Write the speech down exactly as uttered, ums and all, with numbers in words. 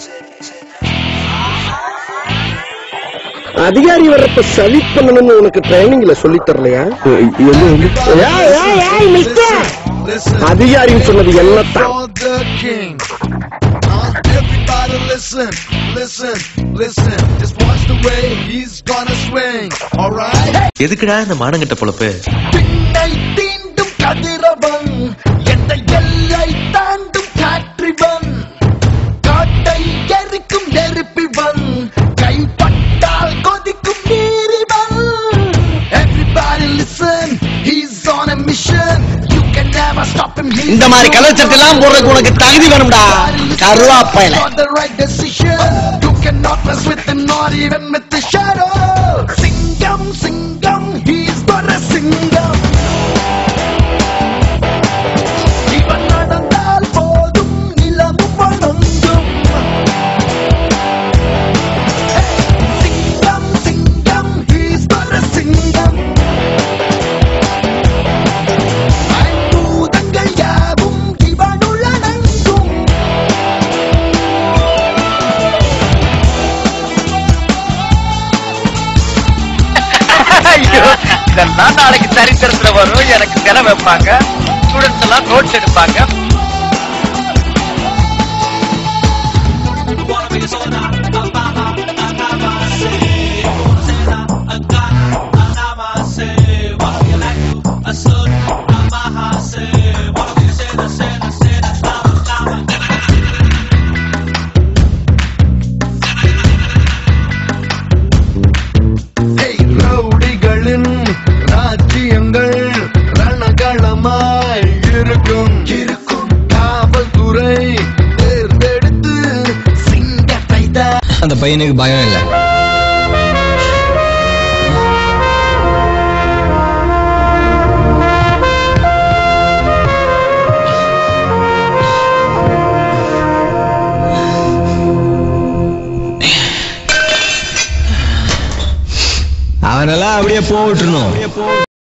அதிகாரி வர்றப்ப சலிட் பண்ணணும்னு உனக்கு ட்ரைனிங்ல சொல்லி தரலையா? அதிகாரின்னு சொன்னது என்னத்தான். Listen, listen, listen. Just watch the way he's gonna swing. All right. எதுக்குடா இந்த மானங்கட்ட பொழப்பு? பின்னை தீண்டும் கதிரவன், எந்த எல்லை தாண்டும் காற்றிவன், காட்டை எரிக்கும் நெருப்பிவன், கைப்பட்டால் கொதிக்கும் நீரிவன். Everybody listen, he's on a mission. You can never stop him. இந்த மாதிரி கலர் சட்டெல்லாம் போடுறதுக்கு உனக்கு தகுதி வேணும்டா கருவாப்பையில. The right decision. You cannot mess with him, not even with the shadow. Singam, singam, he's but a singam. Ivan nadandal podum nilamum vanangum. Singam, singam, he's but a singam. Aippudangal yavum ivanulanangum. இதெல்லாம் நாளைக்கு சரித்திரத்துல வரும். எனக்கு செல வைப்பாங்க, students எல்லாம் notes எடுப்பாங்க. ராஜ்யங்கள் ரணகளமாய் இருக்கும் இருக்கும் காவல்துறை தேர்ந்தெடுத்து சிங்கத்தை தான். அந்த பையனுக்கு பயம் இல்ல. அவனெல்லாம் அப்படியே போட்டுருணும்.